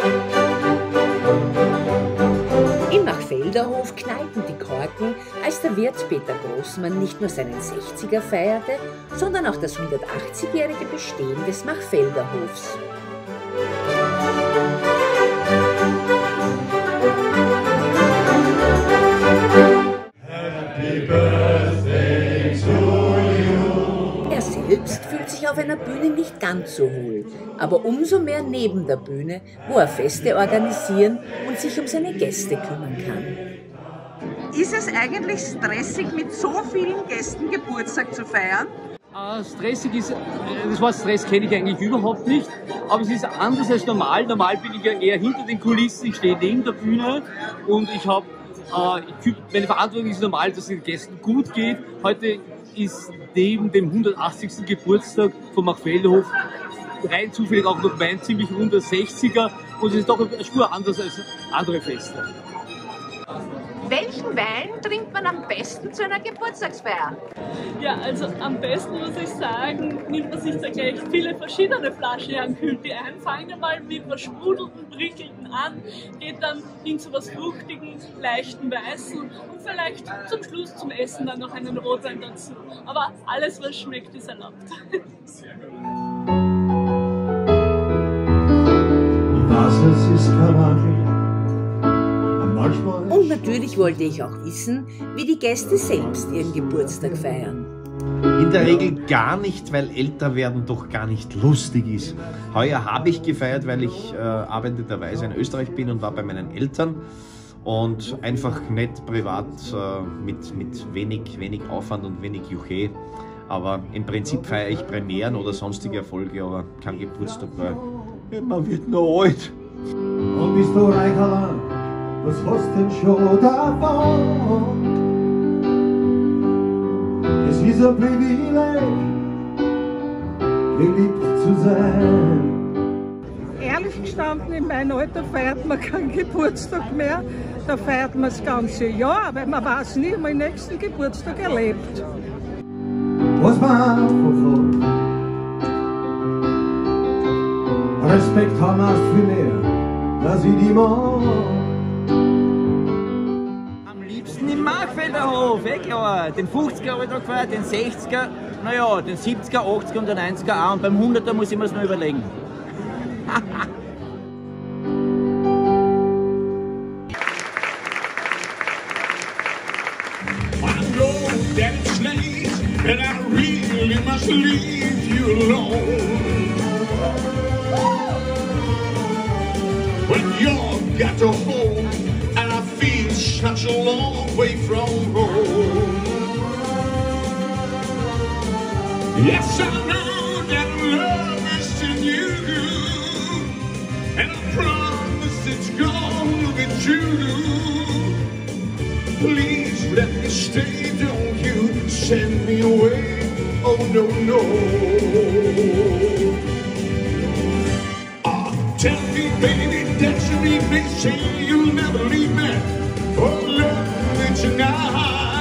Im Machfelderhof knallten die Korken, als der Wirt Peter Großmann nicht nur seinen 60er feierte, sondern auch das 180-jährige Bestehen des Machfelderhofs. Happy Birthday to you. Er selbst fühlt sich auf einer Bühne nicht ganz so wohl, aber umso mehr neben der Bühne, wo er Feste organisieren und sich um seine Gäste kümmern kann. Ist es eigentlich stressig, mit so vielen Gästen Geburtstag zu feiern? Stressig ist, das Wort Stress kenne ich eigentlich überhaupt nicht, aber es ist anders als normal. Normal bin ich ja eher hinter den Kulissen, ich stehe neben der Bühne und meine Verantwortung ist normal, dass es den Gästen gut geht. Heute ist neben dem 180. Geburtstag vom Machfelderhof rein zufällig auch noch mein ziemlich runder 60er und es ist doch eine Spur anders als andere Feste. Welchen Wein trinkt man am besten zu einer Geburtstagsfeier? Ja, also am besten muss ich sagen, nimmt man sich da gleich viele verschiedene Flaschen her und kühlt die ein. Fangen mal mit was Sprudelnden, Prickelnden an, geht dann hin zu was Fruchtigen, leichten Weißen und vielleicht zum Schluss zum Essen dann noch einen Rotwein dazu. Aber alles, was schmeckt, ist erlaubt. Was es ist, kann man. Und natürlich wollte ich auch wissen, wie die Gäste selbst ihren Geburtstag feiern. In der Regel gar nicht, weil älter werden doch gar nicht lustig ist. Heuer habe ich gefeiert, weil ich arbeitenderweise in Österreich bin und war bei meinen Eltern. Und einfach nett, privat, mit wenig Aufwand und wenig Juche. Aber im Prinzip feiere ich Premieren oder sonstige Erfolge, aber kein Geburtstag, weil man wird noch alt. Und bist du reich allein? Was hast denn schon davon? Es ist ein Privileg, geliebt zu sein. Ehrlich gestanden, in meinem Alter feiert man keinen Geburtstag mehr. Da feiert man das ganze Jahr, weil man weiß nie, ob man den nächsten Geburtstag erlebt. Was man einfach hat. Respekt haben erst viel mehr, dass ich die mag. Im Machfelderhof, klar. Den 50er habe ich da gefeiert, den 60er, naja, den 70er, 80er und den 90er auch. Und beim 100er muss ich mir das noch überlegen. I know that it's late, and I really must leave you alone. When you've got to home, and I feel such a long way from home. Yes, I know that love is in you, and I promise it's gonna be true. Please let me stay, don't you send me away, oh no, no. Tell me, baby, that you need me, say you'll never leave me, oh love me tonight.